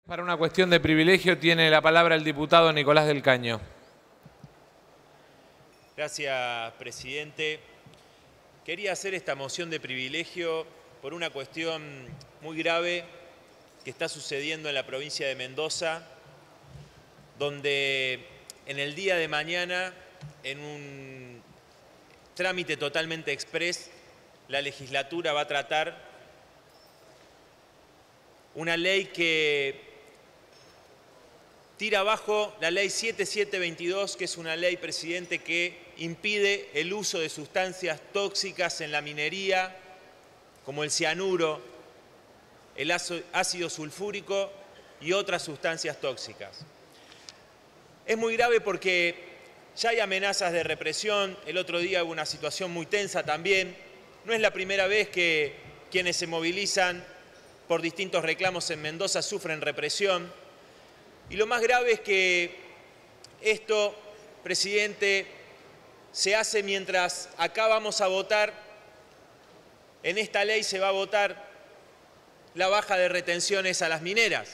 Para una cuestión de privilegio tiene la palabra el diputado Nicolás del Caño. Gracias, presidente. Quería hacer esta moción de privilegio por una cuestión muy grave que está sucediendo en la provincia de Mendoza, donde en el día de mañana, en un trámite totalmente exprés, la legislatura va a tratar una ley que tira abajo la ley 7722, que es una ley, presidente, que impide el uso de sustancias tóxicas en la minería, como el cianuro, el ácido sulfúrico y otras sustancias tóxicas. Es muy grave porque ya hay amenazas de represión. El otro día hubo una situación muy tensa también. No es la primera vez que quienes se movilizan por distintos reclamos en Mendoza sufren represión. Y lo más grave es que esto, presidente, se hace mientras acá vamos a votar, en esta ley se va a votar la baja de retenciones a las mineras.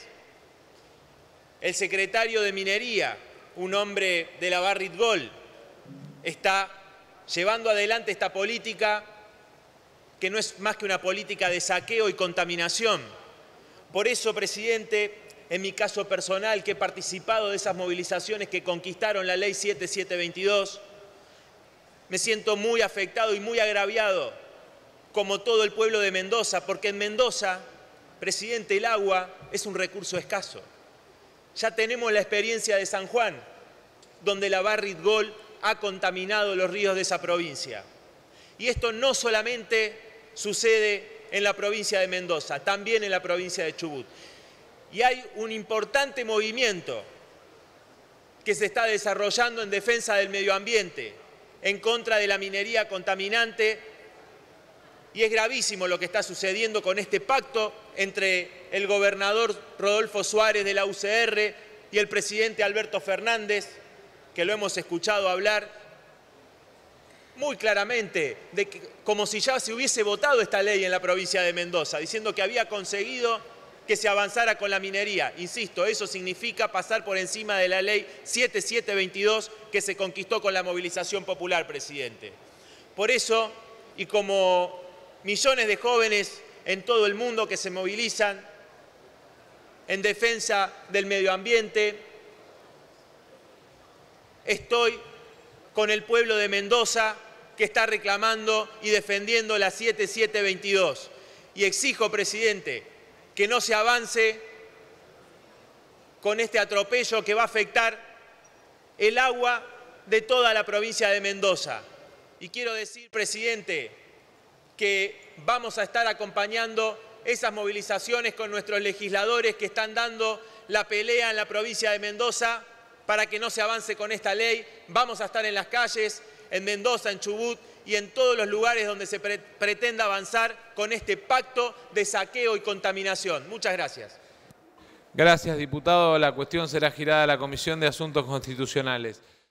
El secretario de Minería, un hombre de la Barrick Gold, está llevando adelante esta política que no es más que una política de saqueo y contaminación. Por eso, presidente, en mi caso personal, que he participado de esas movilizaciones que conquistaron la ley 7722, me siento muy afectado y muy agraviado, como todo el pueblo de Mendoza, porque en Mendoza, presidente, el agua es un recurso escaso. Ya tenemos la experiencia de San Juan, donde la Barrick Gold ha contaminado los ríos de esa provincia. Y esto no solamente sucede en la provincia de Mendoza, también en la provincia de Chubut. Y hay un importante movimiento que se está desarrollando en defensa del medio ambiente, en contra de la minería contaminante, y es gravísimo lo que está sucediendo con este pacto entre el gobernador Rodolfo Suárez de la UCR y el presidente Alberto Fernández, que lo hemos escuchado hablar muy claramente, como si ya se hubiese votado esta ley en la provincia de Mendoza, diciendo que había conseguido que se avanzara con la minería. Insisto, eso significa pasar por encima de la ley 7722 que se conquistó con la movilización popular, presidente. Por eso, y como millones de jóvenes en todo el mundo que se movilizan en defensa del medio ambiente, estoy con el pueblo de Mendoza que está reclamando y defendiendo la 7722. Y exijo, presidente, que no se avance con este atropello que va a afectar el agua de toda la provincia de Mendoza. Y quiero decir, presidente, que vamos a estar acompañando esas movilizaciones con nuestros legisladores que están dando la pelea en la provincia de Mendoza para que no se avance con esta ley. Vamos a estar en las calles, en Mendoza, en Chubut y en todos los lugares donde se pretenda avanzar con este pacto de saqueo y contaminación. Muchas gracias. Gracias, diputado. La cuestión será girada a la Comisión de Asuntos Constitucionales.